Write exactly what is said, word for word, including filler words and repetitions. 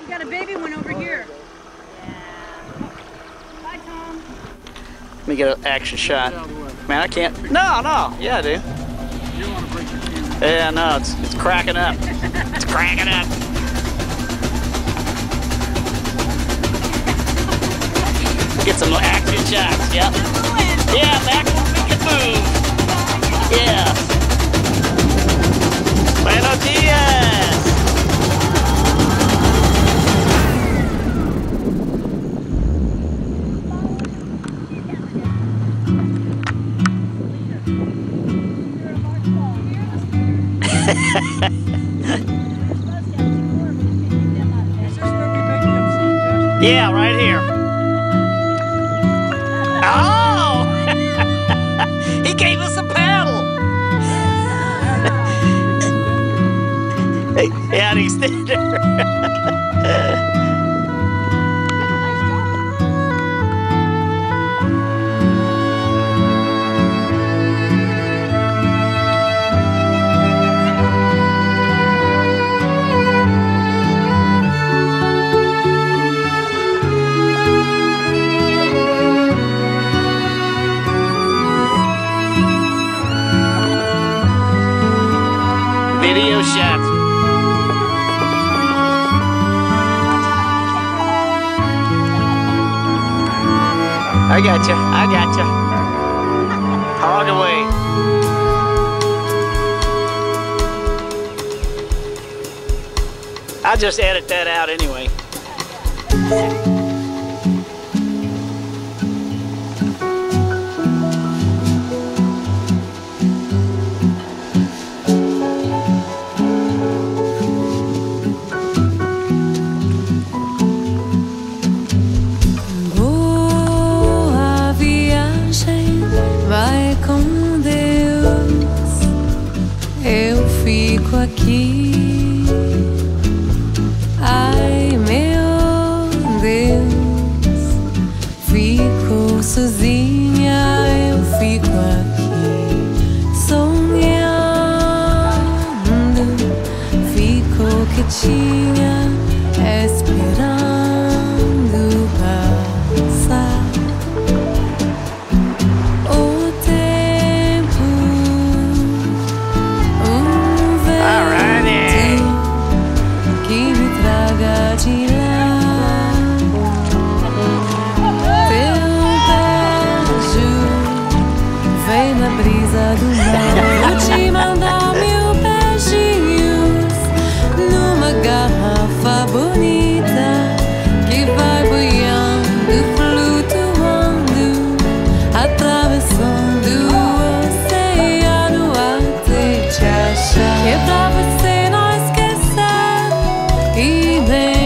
We got a baby one over here. Yeah. Bye, Tom. Let me get an action shot. Man, I can't. No, no. Yeah, I do. You don't want to break your camera. Yeah, no, it's it's cracking up. It's cracking up. Get some action shots. Yep. Yeah, back we can move. Yeah. Buenos dias. Yeah, right here. Oh! He gave us a paddle. Yeah, and he's there. Video shots. I got you. I got you. Hog away. I'll just edit that out anyway. Aqui, ai meu Deus, fico sozinha, eu fico aqui sonhando, fico quietinha, esperando passar o tempo. De lá, teu beijo vem na brisa do mar. Vou te mandar mil beijinhos numa garrafa bonita que vai boiando, flutuando, atravessando o oceano até te achar. Que é pra você não esquecer e nem